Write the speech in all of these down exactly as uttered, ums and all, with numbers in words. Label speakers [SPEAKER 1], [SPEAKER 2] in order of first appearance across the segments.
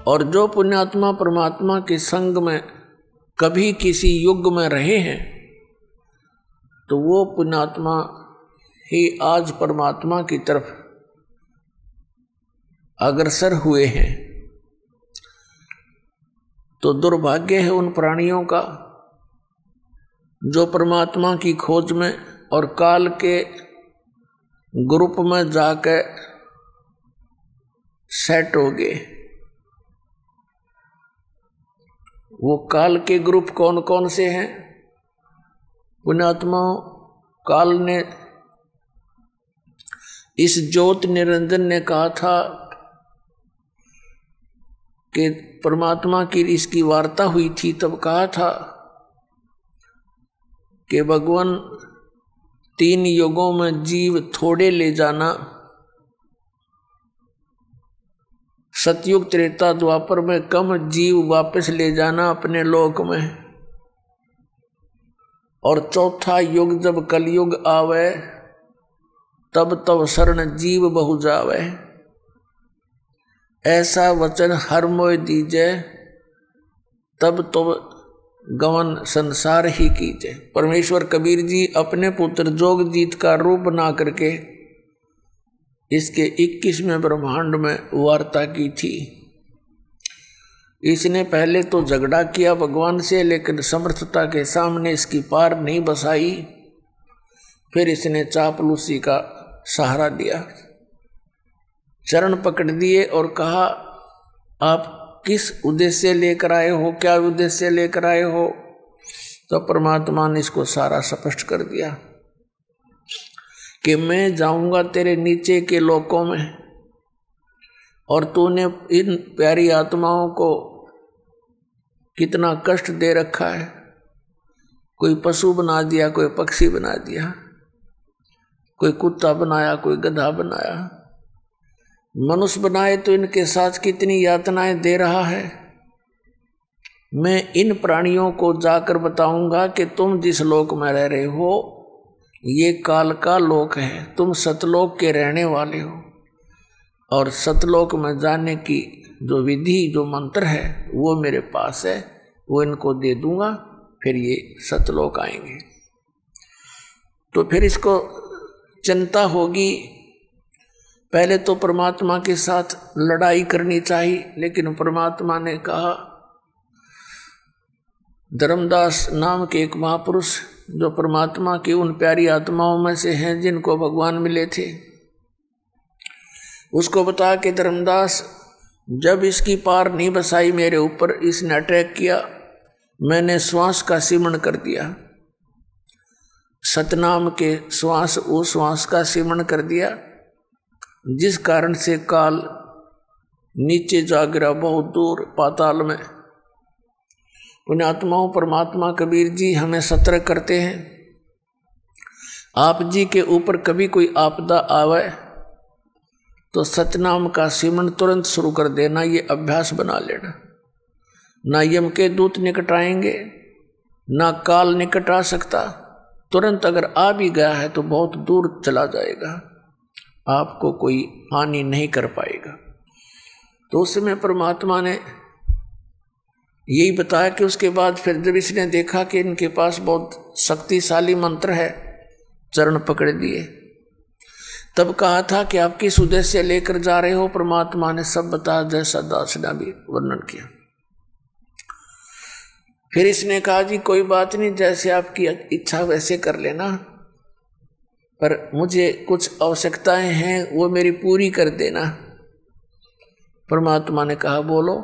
[SPEAKER 1] और जो पुण्यात्मा परमात्मा के संग में कभी किसी युग में रहे हैं तो वो पुण्यात्मा ही आज परमात्मा की तरफ अग्रसर हुए हैं। तो दुर्भाग्य है उन प्राणियों का जो परमात्मा की खोज में और काल के ग्रुप में जाकर सेट हो गए। वो काल के ग्रुप कौन कौन से हैं? पुण्यात्माओं, काल ने इस ज्योत निरंजन ने कहा था कि परमात्मा की इसकी वार्ता हुई थी, तब कहा था कि भगवान तीन युगों में जीव थोड़े ले जाना, सतयुग त्रेता द्वापर में कम जीव वापस ले जाना अपने लोक में, और चौथा युग जब कलयुग आवे तब तब शरण जीव बहु जावे। ऐसा वचन हर मोय दीजे तब तो गवन संसार ही कीजे। परमेश्वर कबीर जी अपने पुत्र जोगजीत का रूप बना करके इसके इक्कीसवें ब्रह्मांड में वार्ता की थी। इसने पहले तो झगड़ा किया भगवान से, लेकिन समर्थता के सामने इसकी पार नहीं बसाई। फिर इसने चापलूसी का सहारा दिया, चरण पकड़ दिए और कहा आप किस उद्देश्य लेकर आए हो, क्या उद्देश्य लेकर आए हो? तो परमात्मा ने इसको सारा स्पष्ट कर दिया कि मैं जाऊंगा तेरे नीचे के लोकों में और तूने इन प्यारी आत्माओं को कितना कष्ट दे रखा है। कोई पशु बना दिया, कोई पक्षी बना दिया, कोई कुत्ता बनाया, कोई गधा बनाया, मनुष्य बनाए तो इनके साथ कितनी यातनाएं दे रहा है। मैं इन प्राणियों को जाकर बताऊंगा कि तुम जिस लोक में रह रहे हो ये काल का लोक है, तुम सतलोक के रहने वाले हो, और सतलोक में जाने की जो विधि जो मंत्र है वो मेरे पास है, वो इनको दे दूंगा, फिर ये सतलोक आएंगे। तो फिर इसको चिंता होगी, पहले तो परमात्मा के साथ लड़ाई करनी चाहिए, लेकिन परमात्मा ने कहा, धर्मदास नाम के एक महापुरुष जो परमात्मा की उन प्यारी आत्माओं में से हैं जिनको भगवान मिले थे, उसको बता के धर्मदास जब इसकी पार नहीं बसाई मेरे ऊपर, इसने अटैक किया, मैंने श्वास का सिमरण कर दिया, सतनाम के श्वास वो श्वास का सिमरण कर दिया, जिस कारण से काल नीचे जा गिरा बहुत दूर पाताल में। पुण्यात्माओं, परमात्मा कबीर जी हमें सतर्क करते हैं, आप जी के ऊपर कभी कोई आपदा आवे तो सतनाम का सिमरण तुरंत शुरू कर देना, ये अभ्यास बना लेना। ना यम के दूत निकट आएंगे, ना काल निकट आ सकता, तुरंत अगर आ भी गया है तो बहुत दूर चला जाएगा, आपको कोई हानि नहीं कर पाएगा। तो उस समय परमात्मा ने यही बताया कि उसके बाद फिर जब इसने देखा कि इनके पास बहुत शक्तिशाली मंत्र है, चरण पकड़ दिए, तब कहा था कि आप किस उद्देश्य से लेकर जा रहे हो? परमात्मा ने सब बताया, जैसा दास ने भी वर्णन किया। फिर इसने कहा जी कोई बात नहीं, जैसे आपकी इच्छा वैसे कर लेना, पर मुझे कुछ आवश्यकताएं हैं वो मेरी पूरी कर देना। परमात्मा ने कहा बोलो।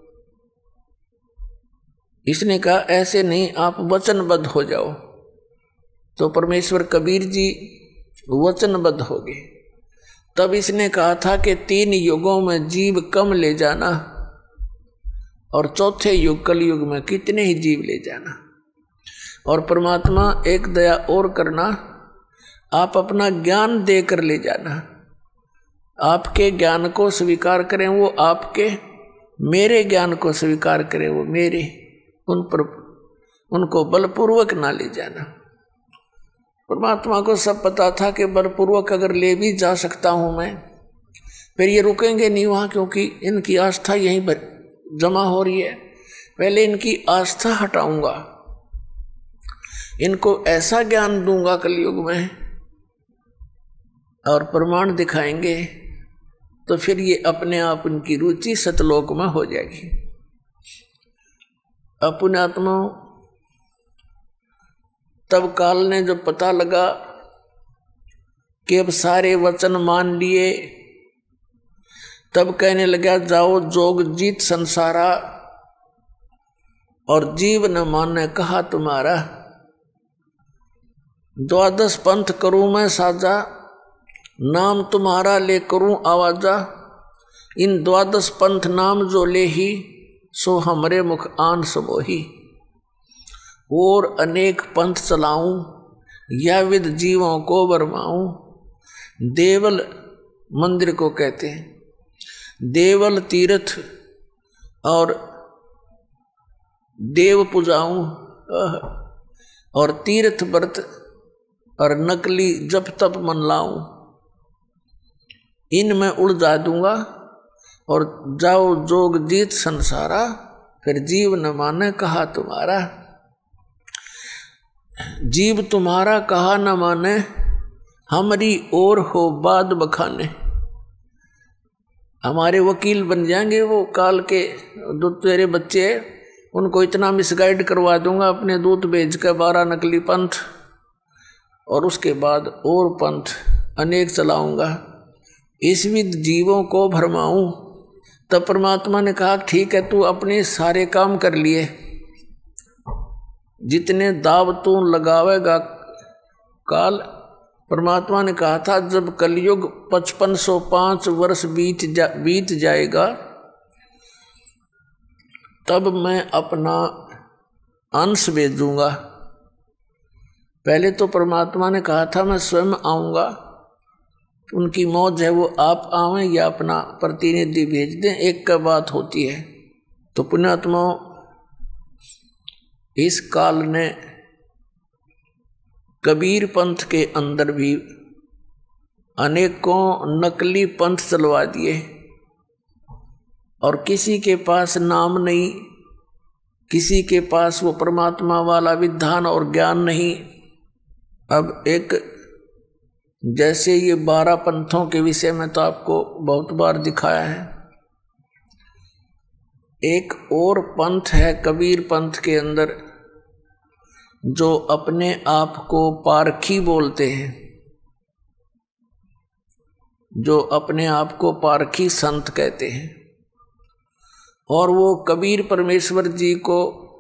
[SPEAKER 1] इसने कहा ऐसे नहीं, आप वचनबद्ध हो जाओ। तो परमेश्वर कबीर जी वचनबद्ध हो गए। तब इसने कहा था कि तीन युगों में जीव कम ले जाना और चौथे युग कलयुग में कितने ही जीव ले जाना। और परमात्मा एक दया और करना, आप अपना ज्ञान देकर ले जाना, आपके ज्ञान को स्वीकार करें वो आपके, मेरे ज्ञान को स्वीकार करें वो मेरे, उन पर उनको बलपूर्वक ना ले जाना। परमात्मा को सब पता था कि बलपूर्वक अगर ले भी जा सकता हूं मैं, फिर ये रुकेंगे नहीं वहां, क्योंकि इनकी आस्था यहीं पर जमा हो रही है, पहले इनकी आस्था हटाऊंगा, इनको ऐसा ज्ञान दूंगा कलयुग में और प्रमाण दिखाएंगे, तो फिर ये अपने आप इनकी रुचि सतलोक में हो जाएगी। अपुण्यात्मा, तब काल ने जब पता लगा कि अब सारे वचन मान लिए, तब कहने लगा जाओ जोग जीत संसारा, और जीव न माने कहा तुम्हारा। द्वादश पंथ करूं मैं साजा, नाम तुम्हारा ले करूं आवाजा। इन द्वादश पंथ नाम जो ले ही, सो हमरे मुख आन समोही। और अनेक पंथ चलाऊं, या विद जीवों को बरमाऊं। देवल मंदिर को कहते हैं, देवल तीर्थ और देव पूजाऊं, और तीर्थ व्रत और नकली जप तप मन लाऊं, इनमें उलझा दूंगा। और जाओ जोग जीत संसारा, फिर जीव न माने कहा तुम्हारा। जीव तुम्हारा कहा न माने, हमारी ओर हो बाद बखाने। हमारे वकील बन जाएंगे वो काल के, जो तेरे बच्चे उनको इतना मिसगाइड करवा दूंगा अपने दूत भेज कर बारह नकली पंथ, और उसके बाद और पंथ अनेक चलाऊंगा, इस विद जीवों को भरमाऊं। तब परमात्मा ने कहा ठीक है, तू अपने सारे काम कर लिए, जितने दाव तू लगावेगा काल। परमात्मा ने कहा था जब कलयुग पचपन सौ पांच वर्ष बीत जा, बीत जाएगा, तब मैं अपना अंश भेजूंगा। पहले तो परमात्मा ने कहा था मैं स्वयं आऊंगा, उनकी मौज है वो आप आवें या अपना प्रतिनिधि भेज दें, एक का बात होती है। तो पुण्यात्माओं, इस काल ने कबीर पंथ के अंदर भी अनेकों नकली पंथ चलवा दिए, और किसी के पास नाम नहीं, किसी के पास वो परमात्मा वाला विधान और ज्ञान नहीं। अब एक जैसे ये बारह पंथों के विषय में तो आपको बहुत बार दिखाया है, एक और पंथ है कबीर पंथ के अंदर, जो अपने आप को पारखी बोलते हैं, जो अपने आप को पारखी संत कहते हैं। और वो कबीर परमेश्वर जी को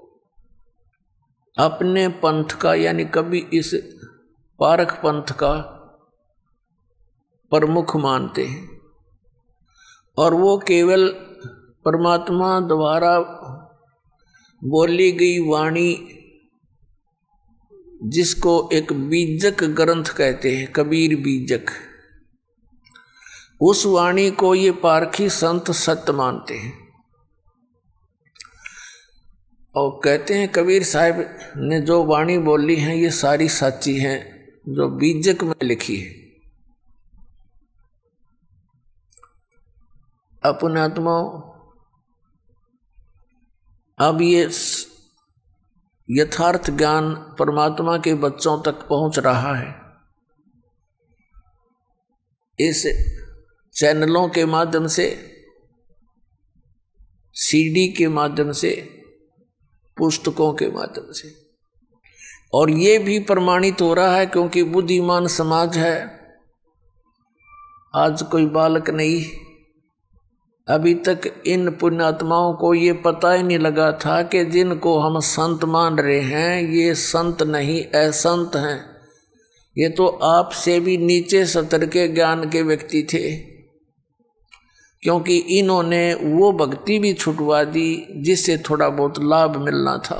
[SPEAKER 1] अपने पंथ का, यानी कभी इस पारख पंथ का प्रमुख मानते हैं, और वो केवल परमात्मा द्वारा बोली गई वाणी, जिसको एक बीजक ग्रंथ कहते हैं, कबीर बीजक, उस वाणी को ये पारखी संत सत्य मानते हैं। और कहते हैं कबीर साहब ने जो वाणी बोली है ये सारी सच्ची हैं, जो बीजक में लिखी है। अपनात्माओं, अब ये यथार्थ ज्ञान परमात्मा के बच्चों तक पहुंच रहा है, इस चैनलों के माध्यम से, सीडी के माध्यम से, पुस्तकों के माध्यम से। और ये भी प्रमाणित हो रहा है क्योंकि बुद्धिमान समाज है। आज कोई बालक नहीं, अभी तक इन पुण्यात्माओं को ये पता ही नहीं लगा था कि जिनको हम संत मान रहे हैं ये संत नहीं असंत हैं। ये तो आपसे भी नीचे स्तर के ज्ञान के व्यक्ति थे, क्योंकि इन्होंने वो भक्ति भी छुटवा दी जिससे थोड़ा बहुत लाभ मिलना था।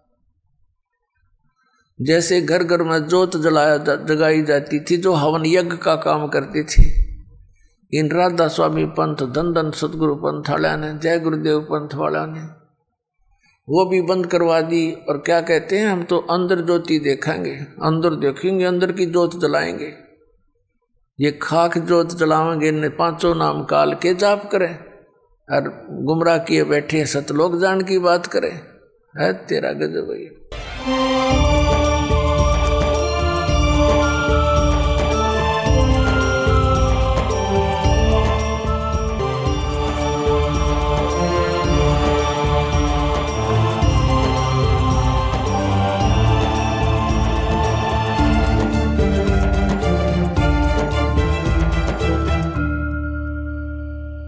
[SPEAKER 1] जैसे घर घर में जोत जलाया जगाई जाती थी, जो हवन यज्ञ का काम करते थे, इन राधा स्वामी पंथ, धन धन सतगुरु पंथ वाला ने, जय गुरुदेव पंथ वाला ने वो भी बंद करवा दी। और क्या कहते हैं, हम तो अंदर ज्योति देखेंगे, अंदर देखेंगे, अंदर की ज्योत जलाएंगे। ये खाक ज्योत जलाएंगे, ने पांचों नाम काल के जाप करें। और गुमराह किए बैठे सतलोक जान की बात करे, है तेरा गजब भैया।